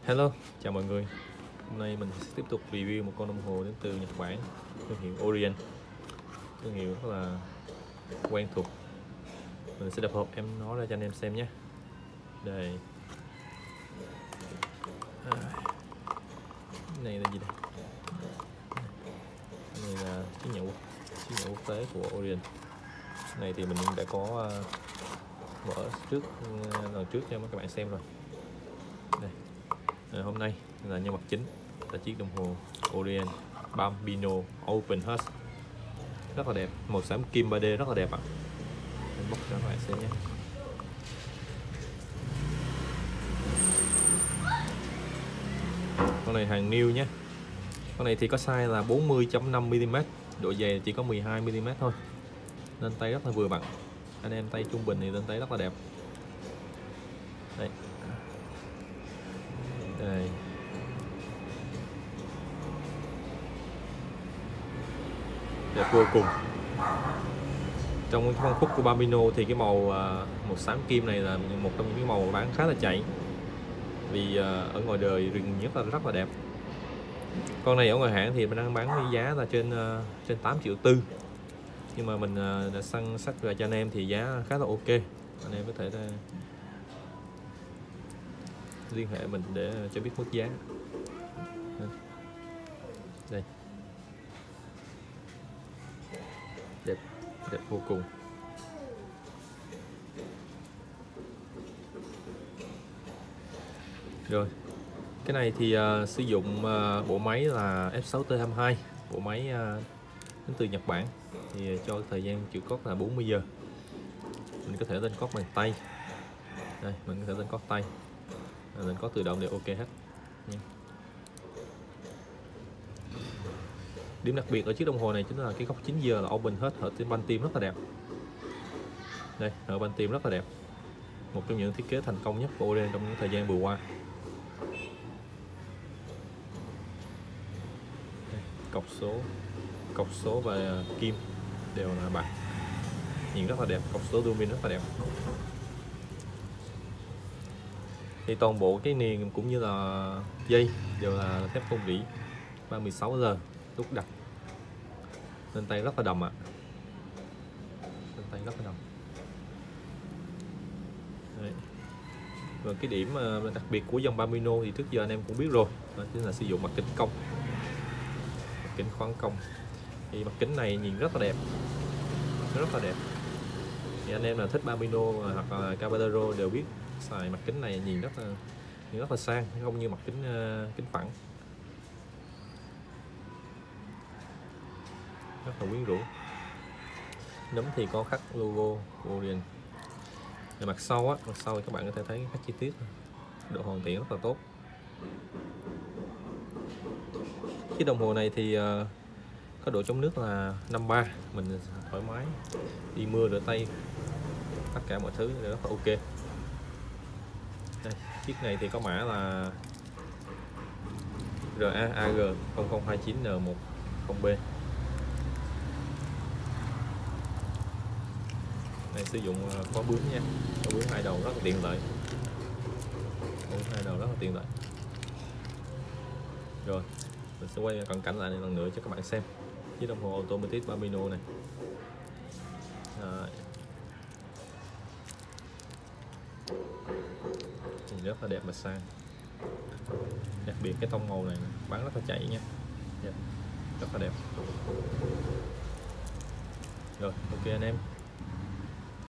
Hello, chào mọi người. Hôm nay mình sẽ tiếp tục review một con đồng hồ đến từ Nhật Bản, thương hiệu Orient, thương hiệu rất là quen thuộc. Mình sẽ đập hộp em nó ra cho anh em xem nhé. Đây, cái này là gì đây? Cái này là chiếc nhẫn quốc tế của Orient. Cái này thì mình đã có mở lần trước cho các bạn xem rồi. Đây. Hôm nay là nhân vật chính là chiếc đồng hồ Orient Bambino Open Heart, rất là đẹp, màu xám kim 3D rất là đẹp ạ. Mình bóc cho các bạn xem nhé. Con này hàng new nhé. Con này thì có size là 40.5mm, độ dày chỉ có 12mm thôi, nên tay rất là vừa vặn. Anh em tay trung bình thì lên tay rất là đẹp. Đây. Đây. Đẹp vô cùng. Trong cái phân khúc của Bambino thì cái màu xám kim này là một trong những cái màu bán khá là chạy, vì ở ngoài đời rừng rất là đẹp. Con này ở ngoài hãng thì mình đang bán với giá là trên 8,4 triệu, nhưng mà mình đã săn sách về cho anh em thì giá khá là ok. Anh em có thể liên hệ mình để cho biết mức giá. Đây, đẹp vô cùng. Rồi, cái này thì sử dụng bộ máy là F6T22, bộ máy đến từ Nhật Bản, thì cho thời gian chịu cót là 40 giờ. Mình có thể lên cót bằng tay. Đây, mình có thể lên cót tay, lên cót tự động đều ok hết. Điểm đặc biệt ở chiếc đồng hồ này chính là cái góc 9 giờ là open hết, hở ban tim rất là đẹp. Đây, hở ban tim rất là đẹp, một trong những thiết kế thành công nhất của Orient trong những thời gian vừa qua. Đây, cọc số và kim đều là bạc, nhìn rất là đẹp. Cọc số tuabin rất là đẹp. Thì toàn bộ cái niền cũng như là dây đều là thép không rỉ 316L đúc đặt, lên tay rất là đầm ạ. Lên tay rất là đầm. Đấy. Và cái điểm đặc biệt của dòng Bambino thì trước giờ anh em cũng biết rồi, đó chính là sử dụng mặt kính cong, mặt kính khoáng cong. Thì mặt kính này nhìn rất là đẹp, rất là đẹp. Thì anh em là thích Bambino hoặc là Caballero đều biết xài mặt kính này nhìn rất là sang, không như mặt kính phẳng. Rất là quyến rũ. Nấm thì có khắc logo Orient. Mặt sau thì các bạn có thể thấy các chi tiết, độ hoàn thiện rất là tốt. Chiếc đồng hồ này thì có độ chống nước là 53, mình thoải mái đi mưa rửa tay, tất cả mọi thứ rất là ok. Đây, chiếc này thì có mã là RAAG 0029N10B. Này sử dụng khóa bướm nha, khóa bướm hai đầu rất là tiện lợi. Rồi, mình sẽ quay cận cảnh lại lần nữa cho các bạn xem chiếc đồng hồ automatic Bambino này. Nhìn rất là đẹp và sang. Đặc biệt cái tông màu này bán rất là chạy nha. Rất là đẹp. Rồi, ok anh em.